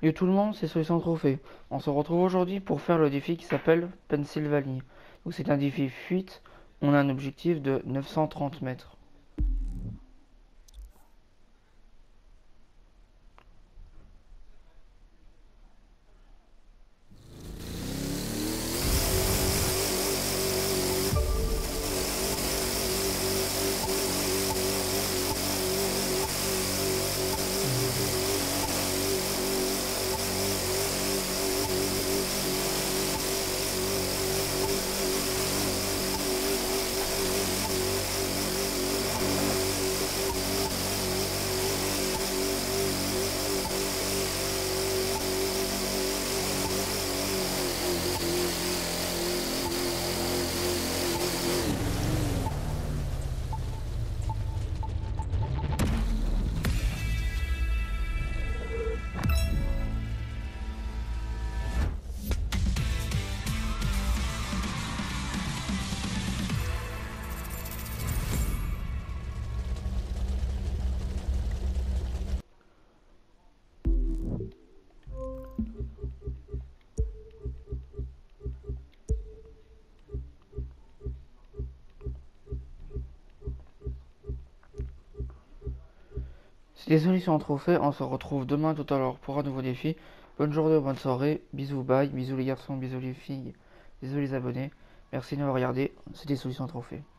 Yo tout le monde, c'est Solution Trophée. On se retrouve aujourd'hui pour faire le défi qui s'appelle Pennsylvanie. Donc c'est un défi fuite, on a un objectif de 930 mètres. C'était Solution Trophée, on se retrouve demain tout à l'heure pour un nouveau défi. Bonne journée, bonne soirée, bisous, bye, bisous les garçons, bisous les filles, bisous les abonnés. Merci de m'avoir regardé, c'était Solution Trophée.